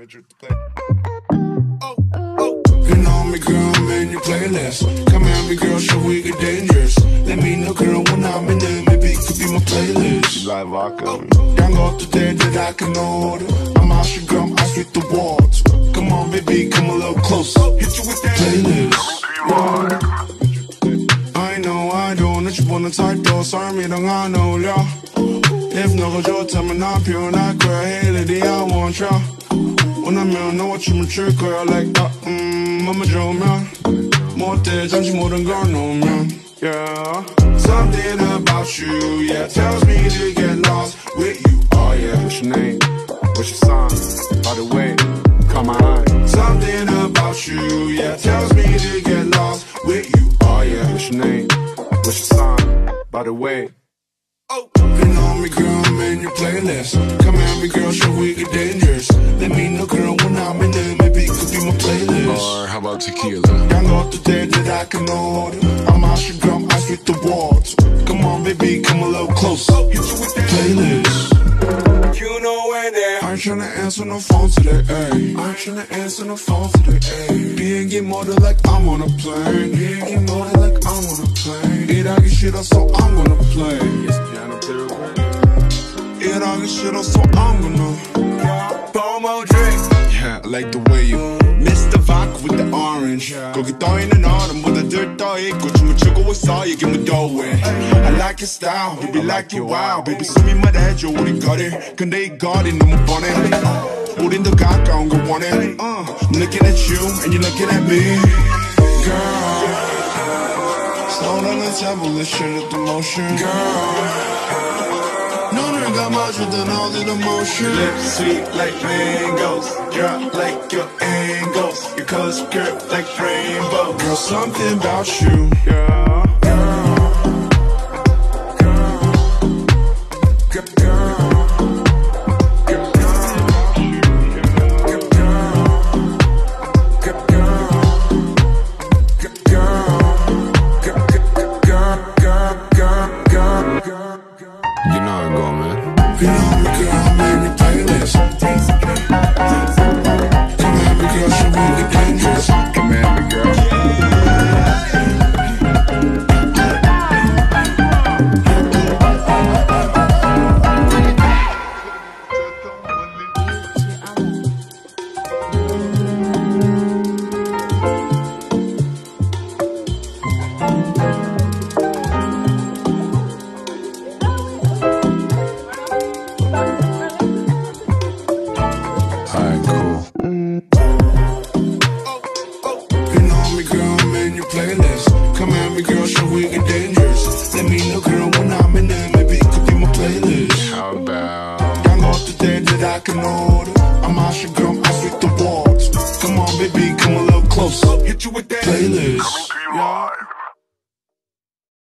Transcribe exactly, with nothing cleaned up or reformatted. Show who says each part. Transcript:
Speaker 1: Richard to play. Oh, oh. You know me, girl, I'm in your playlist. Come at me, girl, show we get dangerous. Let me know, girl, when I'm in there, maybe it could be my playlist.
Speaker 2: Live vodka.
Speaker 1: Young off the day that I can order. I'm out your gum, I sweep the walls. Come on, baby, come a little closer. Hit you with that playlist. I know I don't, 나 집어넣은 살도 썰미랑 안 어울려. If 너가 좋다면 난 표현할 거야. Hey lady, I want ya. 원하면 너와 춤을 출 거야. Like, 아, 음, 맘만 좋으면 못해, 잠시 모든 걸 놓으면. Yeah, something about you, yeah, tells me to get lost with you. Oh yeah,
Speaker 2: What's your name? What's your sign? By the way, call my eye.
Speaker 1: something about you, yeah, tells me to get lost with you. Oh yeah,
Speaker 2: What's your name? What's your sign? By the way.
Speaker 1: oh. You know me, girl, I'm in your playlist. Come at me, girl, show we get dangerous. Let me know, girl, when I'm in there, maybe it could be my playlist.
Speaker 2: Or how about tequila?
Speaker 1: Young off the day that I can order. I'm out your gum, I sweep the walls. Come on, baby, come a little closer. Hit you with that playlist. You know when there. I ain't tryna answer no phone today, ayy. I ain't tryna answer no phone today, ayy. 비행기 모드 like I'm on a plane. 비행기 모드 like I'm on a plane. 일하기 싫어, so I'm gonna play.
Speaker 2: Yes, piano player.
Speaker 1: 일하기 싫어, so I'm gonna FOMO drink. Yeah, I like the way you Mister Vodka with the orange. 거기 떠있는 얼음보다 들떠있고 춤을 추고 있어 이게 무더해. I like your style, baby, like your wow. Baby, 숨이 말해줘 우리 거리. 근데 이 거리 너무 뻔해. 우린 더 가까운 걸 원해. uh, Looking at you and you're looking at me. Girl, slow down the tempo, let's share the motion. Girl, 눈을 감아주던 all the emotion. Lips sweet like mangoes, drop like your angles. Your colors curve like rainbow. Girl, something about you, girl.
Speaker 2: You know how it go, man.
Speaker 1: You know me, girl, I'm in your playlist. Come at me, girl, show me the dangerous.
Speaker 2: Come at me, girl. Alright, cool.
Speaker 1: You know me, girl, I'm in your playlist. Come at me, girl, show we get dangerous. Let me know, girl, when I'm in there, maybe it could be my playlist.
Speaker 2: How about
Speaker 1: Young off the day that I can order. I'm out your gum, I sweep the walls. Come on, baby, come a little closer. Hit you with that playlist.
Speaker 2: yeah.